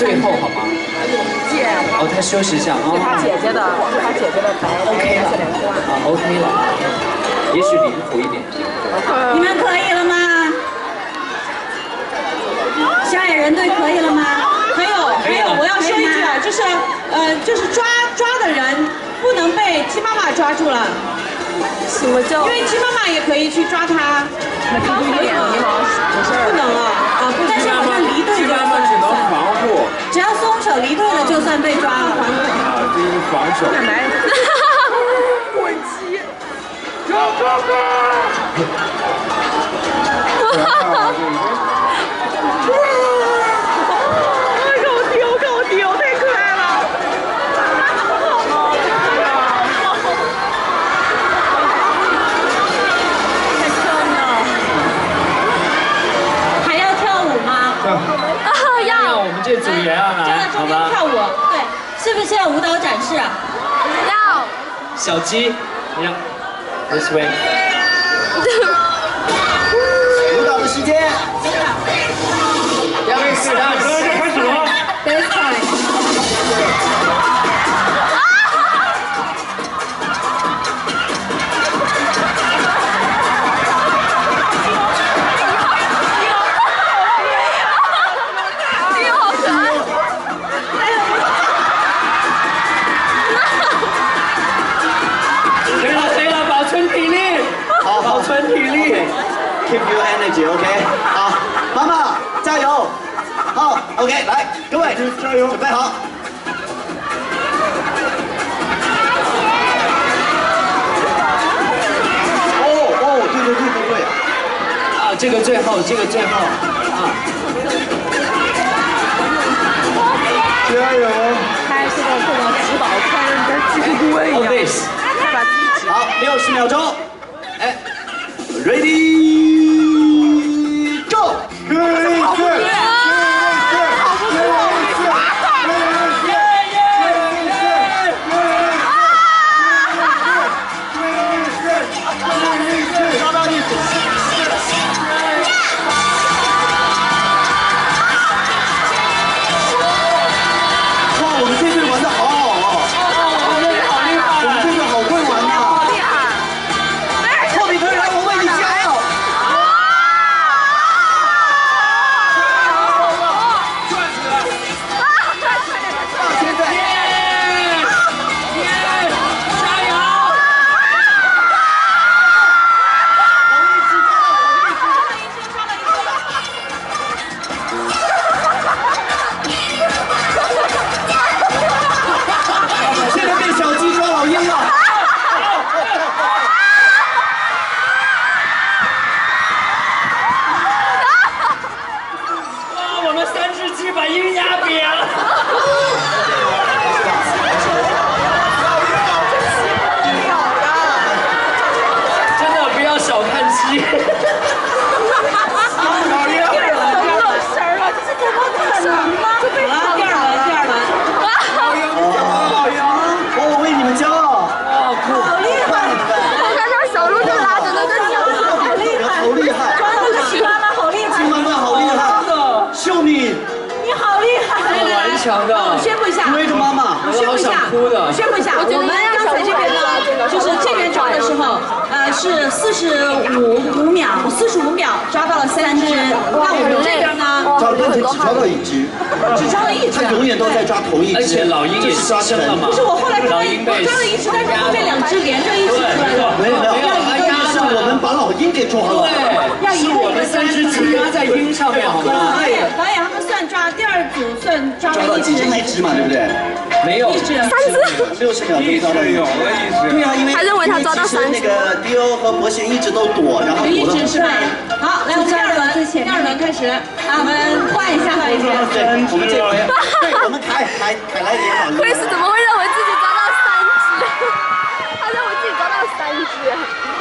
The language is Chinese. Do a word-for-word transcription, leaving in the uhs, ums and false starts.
最后好吗？ 姐， 哦，他休息一下啊。 是他姐姐的，是他姐姐的白 OK 了啊 ，OK 了，也许灵活一点。 你们可以了吗？小矮人队可以了吗？还有还有，我要说一句啊，就是呃，就是抓抓的人不能被鸡妈妈抓住了。 什么叫？ 因为鸡妈妈也可以去抓他。 那他会演迷茫，没事。 不能啊啊！但是好像离队就算。 鸡妈妈只能防护。 只要松手离队了，就算被抓了。 啊，这是防守。 奶奶。 滚鸡！go go go！ 要我们这组员啊来，好吧？ 跳舞，对，是不是要舞蹈展示啊？ 要。 小鸡，你让 ，this way。 舞蹈的时间。 两位是的， 开始了。 This time。 保存体力 ，keep your energy，OK， 好，妈妈加油，好 ，OK， 来，各位加油，准备好。哦哦，对对对对对， 啊，这个最后，这个最后，啊， 加油！ 开这个这个吃饱穿跟鸡骨龟一样，把鸡好，六十秒钟。 哎 ，Ready Go！ 各位队，各位队， 抓到一组。哇，我们这队玩的好好哦！ 我们好厉害， 我们这队好会玩呐！ 把鹰压扁了。真的不要小看鸡。 老鹰。 露神了，这怎么可能呢？好，第二轮，第二轮。 老鹰，老鹰， 我为你们骄傲。 哇， 好厉害！ 我看他小鹿就拉着那个鸟， 好厉害， 好厉害！ 抓那个鸡妈妈好厉害， 鸡妈妈好厉害，秀敏。 你好厉害！ 好顽强的。 我宣布一下， 追着妈妈， 我宣布一下，我宣布一下，我们刚才这边呢，就是这边抓的时候，呃，是四十五五秒，四十五秒抓到了三只。那我们这边呢， 抓但是只抓到一只， 只抓了一只。 他永远都在抓同一只， 而且老鹰也牺牲了嘛。 不是，我后来看到我抓了一只，但是后面两只连着一起出来了。 没有没有，是我们把老鹰给抓了。 对，是我们三只鸡压在鹰上面，好吗？ 导演，导演他们算抓第二组算抓了一只， 一只嘛，对不对？ 没有， 一只， 三只， 六十秒钟抓到一只， 有了一只。 对啊，因为他认为他抓到三只。 那个迪欧和博贤一直都躲，然后一躲只是吧？好，来我们第二轮，第二轮开始，啊，我们换一下，换一下。 对，我们这回，对，我们凯凯凯莱也好。 Chris 怎么会认为自己抓到三只？他认为自己抓到三只。